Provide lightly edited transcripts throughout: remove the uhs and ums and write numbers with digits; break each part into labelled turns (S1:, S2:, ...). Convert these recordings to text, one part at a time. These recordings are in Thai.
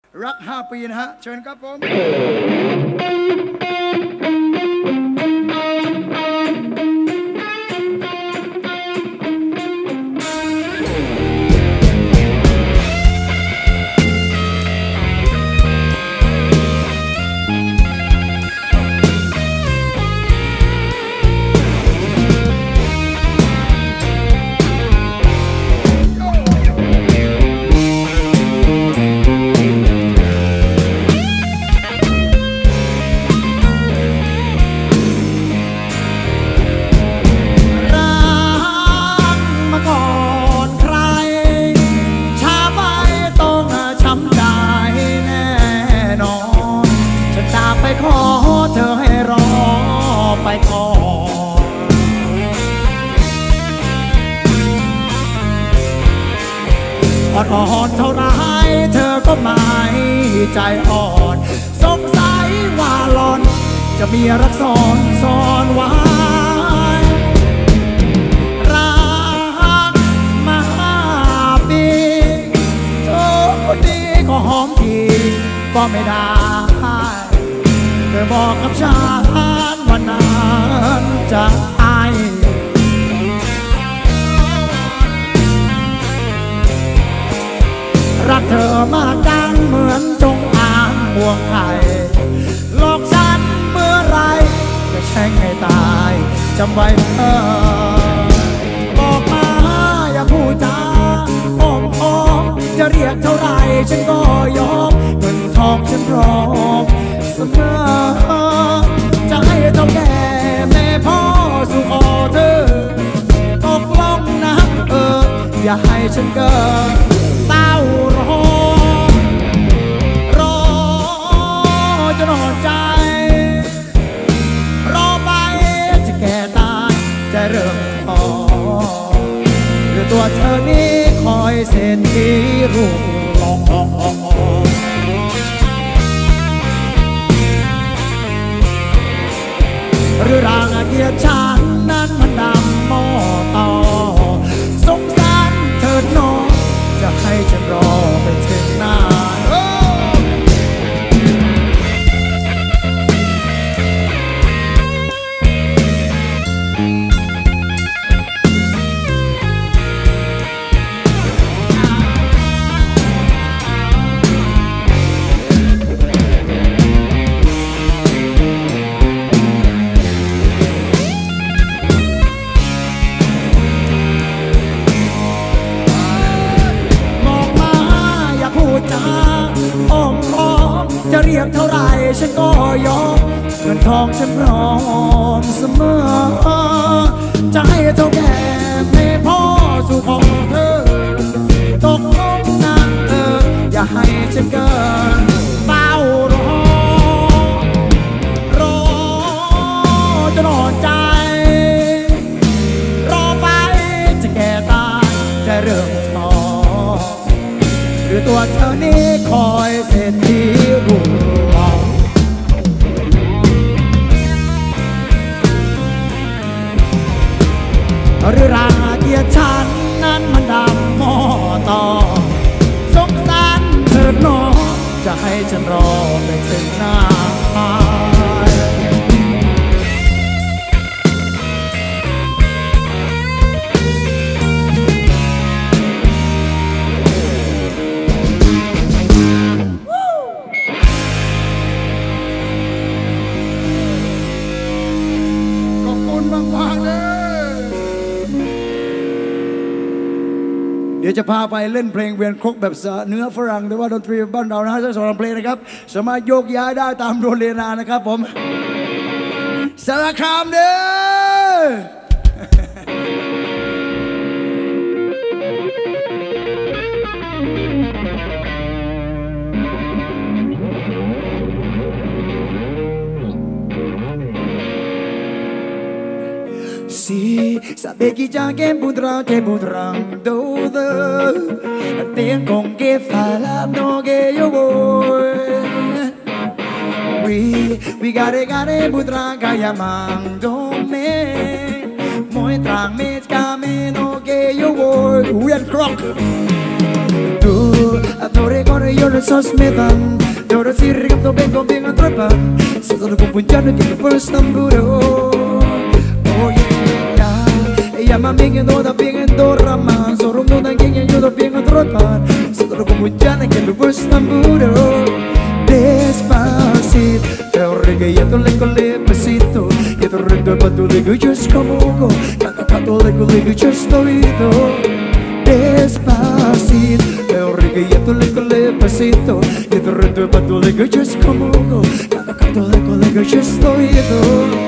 S1: รัก5 ปีนะฮะเชิญครับผมอ่อนเท่าไรเธอก็ไม่ใจอ่อนสงสัยว่าหล่อนจะมีรักซ่อนไว้รักมา5 ปีทุกทีก็หอมทีก็ไม่ได้เธอบอกกับฉันวันนั้นจะให้รักเธอมากจังเหมือนจงอางห่วงไข่หลอกฉันเมื่อไรจะแช่งให้ตายจำไว้เธอบอกมาอย่าพูดจาอ้อมจะเรียกเท่าไรฉันก็ยอมเงินทองฉันพร้อมเสมอจะให้เท่าแก่แม่พ่อสู่ขอเธอตกลงนะอย่าให้ฉันเกินเต้ารอจนหดใจรอไปจะแก่ตายจะเริ่มท้อหรือตัวเธอนี้คอยเศรษฐีรุ่งหรือรางเกียรติฉันนั้นมันดำหม้อต่อสงสารเธอน้องจะให้ฉันรอไปถึงนานจะเรียกเท่าไรฉันก็ยอมเงินทองฉันพร้อมเสมอจะให้เท่าแก่แม่พ่อสู่ขอเธอตกลงนะอย่าให้ฉันเกินเฝ้ารอจนอ่อนใจรอไปจะแก่ตายจะเริ่มท้อหรือตัวเธอนี้คอยเศรษฐีรุ่งหรือราเกียรติฉันนั้นมันดำหม้อต่อสงสารเธอน้องจะให้ฉันรอไปถึงหน้าเดี๋ยวจะพาไปเล่นเพลงเวียนครกแบบเนื้อฝรั่งหรือว่าดนตรีบ้านเรานะทั้ง2 เพลงนะครับสามารถโยกย้ายได้ตามโรงเรียนนะครับผมสารคามเด้Sabe que já que pudrão todo tem com que falar no que eu vou we gotta pudrão llamando-me muéstrame el camino que yo voy we and croc Attore con io non so smetan Ora si rigatto ben con bien atrapan Sotto con pungiano che per stamburo Oh yeah Ella mami que no da bien en dorama Solo no da quien yo da bien atrapan Sotto con pungiano que per stamburo Despacito Pero regueando le cole besito Que te rendo pa tu le guchos como go Cacacato le cole guchos toito Despacito Pero regueando le cole besito Que te rendo pa tu le guchos como go Cacacato le cole guchos toito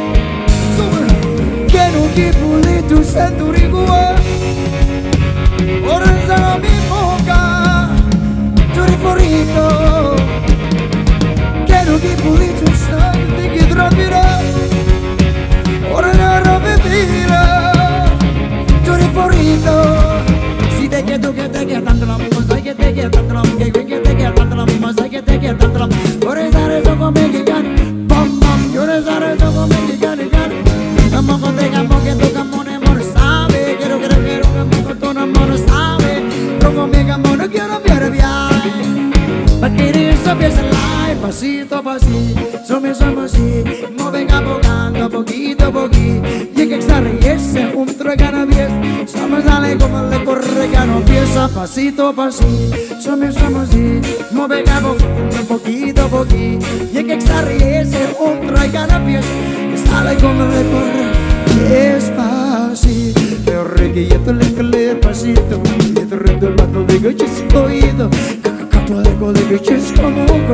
S1: Que no kipuli tu sendurigua Ora sa mi boca Tu riforito Quero que polito sangue que tropirá Ora na rompetira Tu riforito Si te quedo que te queda tanto la musa que te queda tanto la musa que te queda tanto la musa que te queda tanto la Ora sare so come que gan Bam bam Ora sare so come que gan Amo con te amo que tu camone amor sabe Quiero amo con tu amor sabe Rogo me amo no quiero ver viaje Perché sapesse lai, pasito a pasito, somos así, mo venga abogando, poquito a poquito, y que extrañese un tragano vies, somos dale como le corre gano pieza, pasito a pasito, somos así, mo venga abogando, poquito a poquito, y que extrañese un tragano pies, sale como le corre, despacito, pero requieto le pasito, y te rendo el pato de gochecito oído. De bichos como go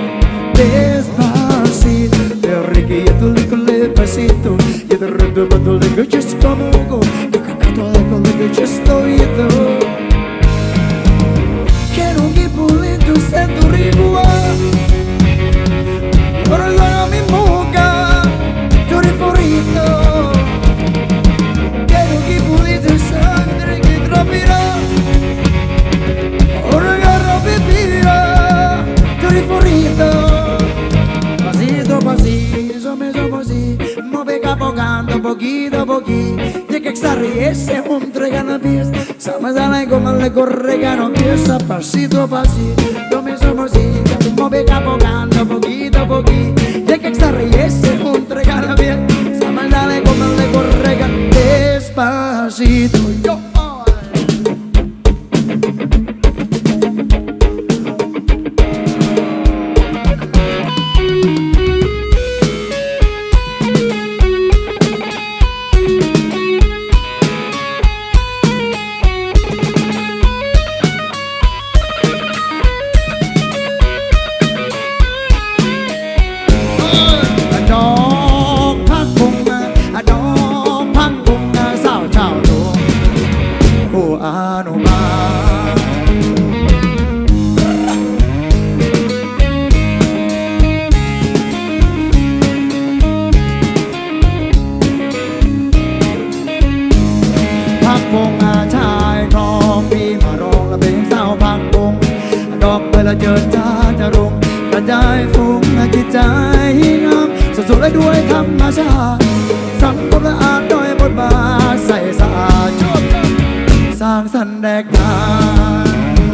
S1: Despacito Te requieto le pasito Y te rendo pato de bichos como go Cacacato de bichos oído Que no que pulito sendo rigua Ora la mi boca Tu riforito Que no que pulito sangre que tropirá Ora Tu riforito Pasito a pasito Somos así Mo venga abogando poquito a poquito Y que extrañese un tregano pies Somos a como le corre gano pies Pasito a pasito Somos así Mo venga abogando poquito a poquito Y que extrañese un tregano pies Somos a como le corre gano Despacito Yoเจิดจ้าจะรงกระจายฟุ้งจิตใจงามสดๆและด้วยธรรมชาติสังคมละอาดด้วยบทบาทใส่สะอาดสร้างสรรค์แดกดาน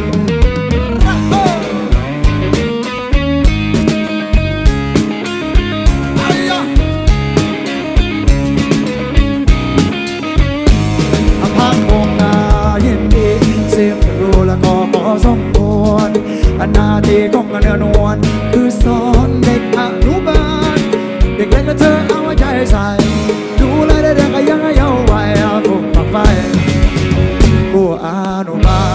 S1: พักวงนายินดีเสียงรู้และก็ขอสมควรหน้าที่ของเนื้อนวลคือสอนเด็กอนุบาลเด็กเล็กก็เธอเอาใจใส่ดูแลได้เด็กก็ยังเยาว์วัยผูกฝักไฟผู้อนุบา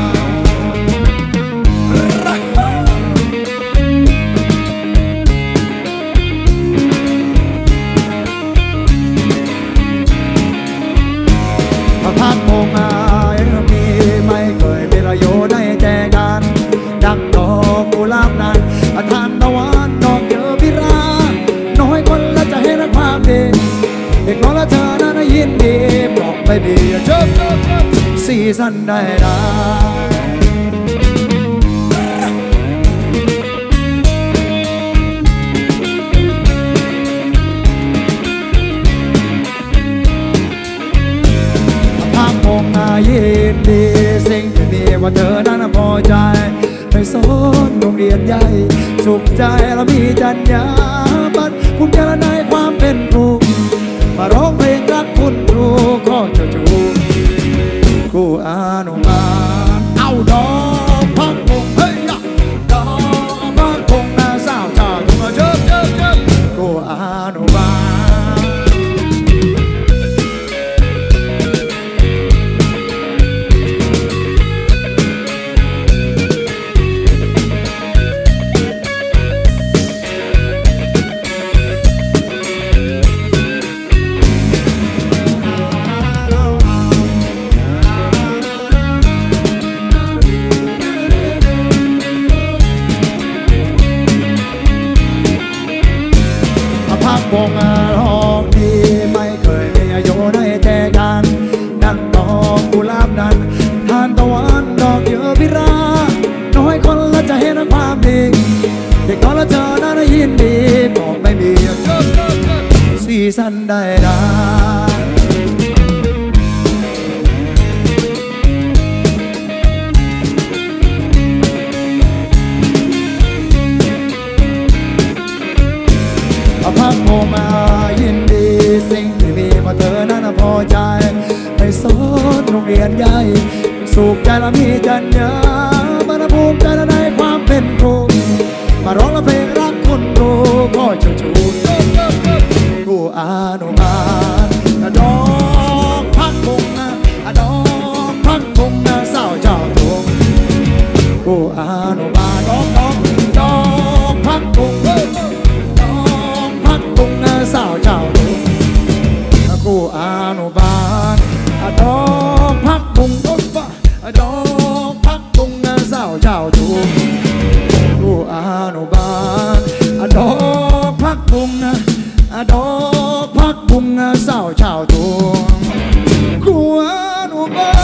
S1: ลพักโมงอายังมีไม่เคยมีประโยชน์ได้แจกันดังดอกกุหลาบนั้นทานตะวันดอกเจอพิราน้อยคนละจะเห็นความดีเด็กน้อยละเธอนั้นยินดีบอกไม่ดีเชิบสีสันได้พักโมงอายินดีสิ่งที่มีว่าเธอนั้นพอใจใหญ่สุขใจและมีจรรยาบรรณภูมิใจในความเป็นครูมาร้องเพลงรักคุณครูขอเจ้าจูครูอนุบาลเอาดอกพักพงเฮ้ยดอกพักพงนาสาวเจ้าทุ่งเจิบครูอนุบาลวงหอกดีไม่เคยมีอายุได้แจกันดังดอกกุหลาบนั้นทานตะวันดอกเยอะพิราน้อยคนละจะเห็นความดีเด็กน้อยละเธอน่าได้ยินดีบอกไม่มีสีสันใดพักโมมายินดีสิ่งที่มีมาเธอนั้นพอใจไปสอนโรงเรียนใหญ่สุขใจและมีจรรยาบรรณภูมิใจในความเป็นครูมาร้องเพลงรักคุณครูก็จะชูครูอนุบาลดอกพักพงดอกพักพงสาวเจ้าทงครูอนุบาลดอกพักพงสาวเจ้าทุ่งครูอนุบาลดอกพักบุงดอกพักบุงสาวเจ้าทุ่งครูอนุบาลดอกพักบุงดอกพักบุงสาวเจ้าทุ่งครูอนุบาล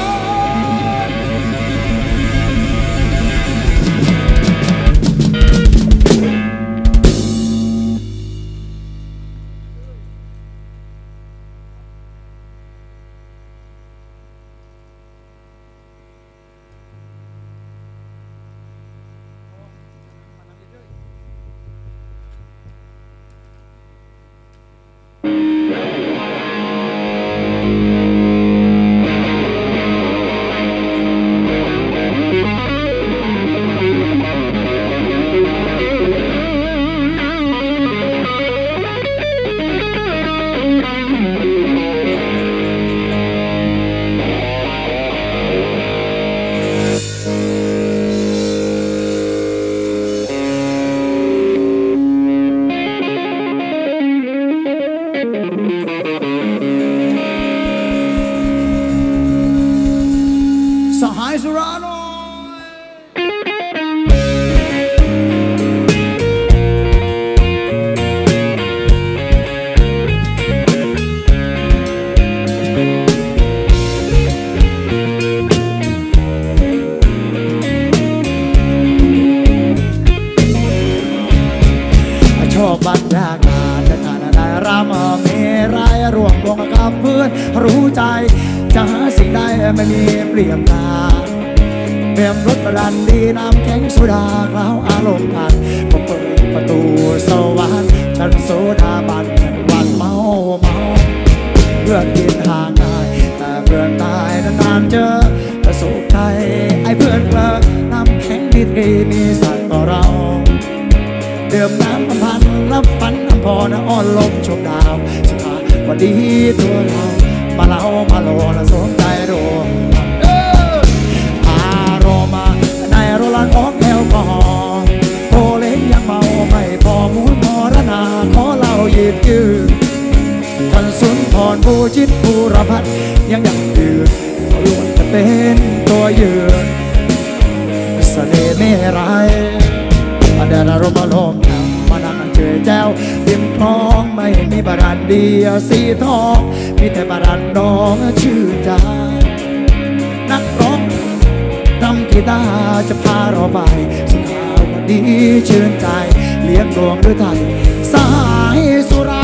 S1: บรรยากาศได้รำเมรายรวมวงกับเพื่อนรู้ใจจะหาสิ่งใดไม่มีเปรียบนาเตรียมรถรันดีน้ำแข็งโซดาเคล้าอารมณ์กันก็เปิดประตูสวรรค์ฉันโซดาบันวันเมาเพื่อนกินห่างไกลแต่เพื่อนตายนานเจอแต่สุขใจไอ้เพื่อนเพลินน้ำแข็งดีมีสัตว์ต่อเราเดิมน้ำพันรับฝันน้ำพอนะอ่อนลมชมดาวสถานวันดีตัวเรามาเล่ามาโลและสมใจรวมอารมณ์ในโรลันของแก้วกอโอเล็กยังเมาไม่พอมูลมรณาขอเล่าหยิบยืนท่านสุนทรภูจิตภูรพัฒน์ยังยืนเขาล้วนจะเป็นตัวยืนเสน่ห์ไม่ไรเดินอารมณ์อารมณ์มานั่งเจอแจ้วริมคลองไม่มีบารันเดียสีทองมีแต่บารันน้องชื่อใจนักร้องทำกีตาร์จะพาเราไปสุขาวดีชื่นใจเลี้ยงดวงด้วยไทยสายสุรา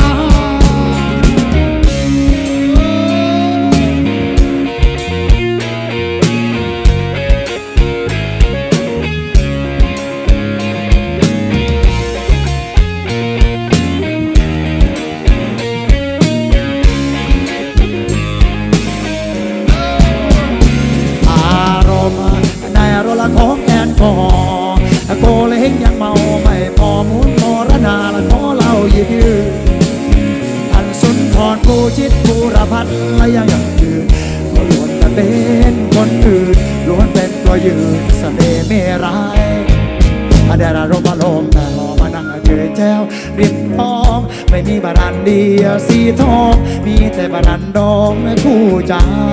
S1: เล้งยังเมาไม่พอมุนพอระนาละขอเล่ายืดท่านสุนทรภูชิตบูรพัฒน์และยังยืนก็ล้วนแต่เป็นคนอื่นล้วนเป็นตัวยืนเสน่ห์ไม่ร้ายเดรารมอารมณ์แต่รอมานั่งเจอแจ้วริมทองไม่มีบารันเดียสีทองมีแต่บารันดองคู่ใจ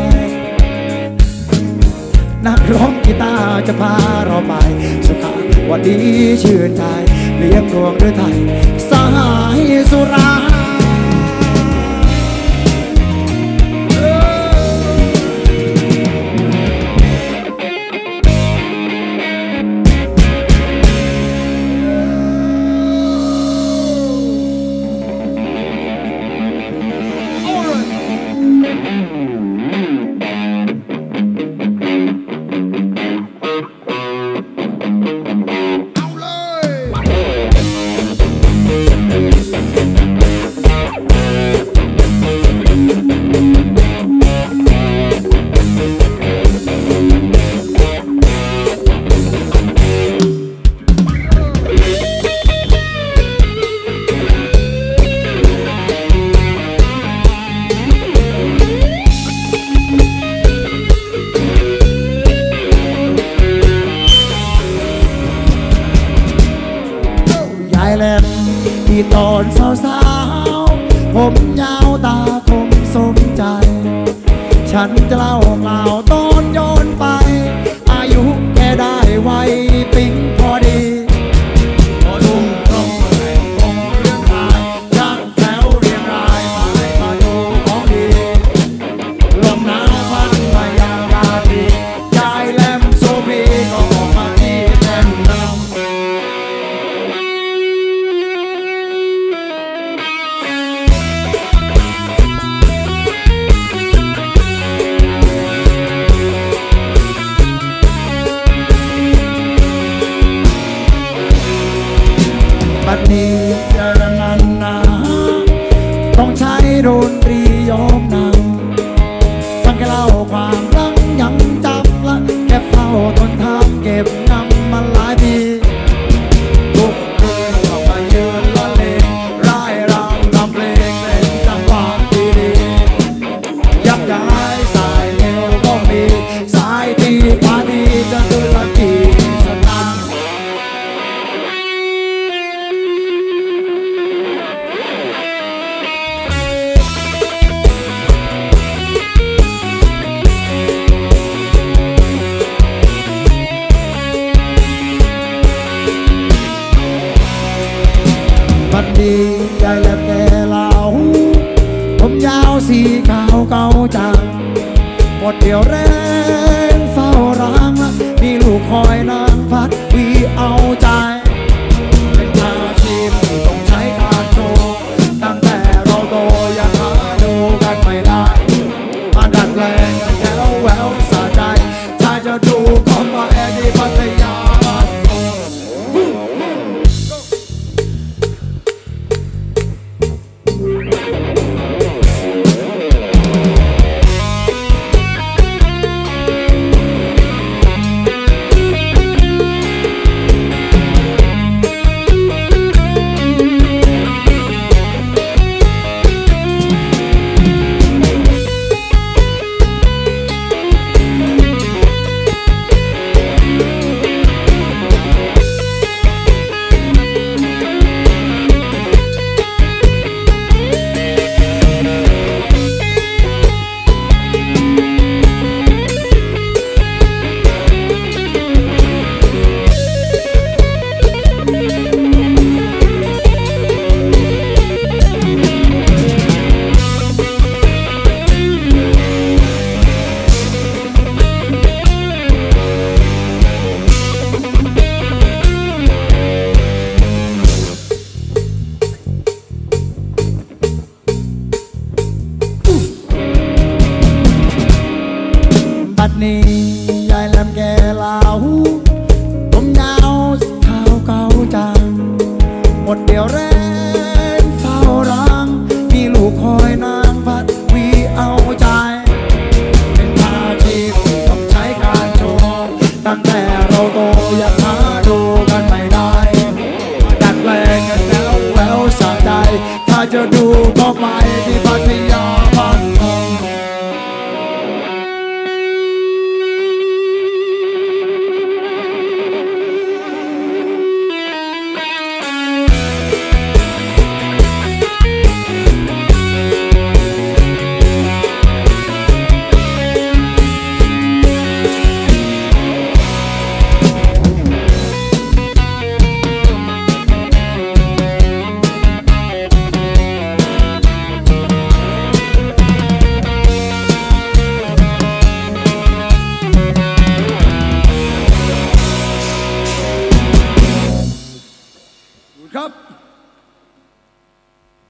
S1: นักร้องกีตาร์จะพาเราไปสุขวันดีชื่นใจเลี้ยงดวงด้วยไทยสายสุราที่ตอนสาวๆผมยาวตาคมสมใจฉันจะเล่ากล่าวตอนย้อนไปอายุแค่ได้ไว้ปิ๊งพอดีพอทุ่งตรงเลยคงเรื่องรายยักแถวเรียงรายมาดูของดีลมหนาวพัดมายังราตรียายแหลมโซบีก็ออกมาที่แท่นนำบัดนี้เจอนันนาต้องใช้ดนตรียอมนำฟังแค่เล่าความรักยังจำละแค่เฝ้าทนทำเก็บงำมาหลายปีทุกคืนก็มายืนละเลงร่ายรำทำเพลงเล่นจังหวะดีๆยักย้ายสายเร็วก็มีสายที่พาดีจะคืนละกี่สตางค์บัดนี้ยายแหลมแก่เหล่าผมยาวสีขาวเก่าจังหมดเดียวแรงเฝ้ารังมีลูกคอยนางพัดวีเอาใจเป็นอาชีพที่ต้องใช้การโชว์ตั้งแต่เราโตยังหาดูกันไม่ได้มาดัดแปลงกันแถวแววสะใจถ้าจะดูก็มาแอร์ที่พัทยา
S2: ครับ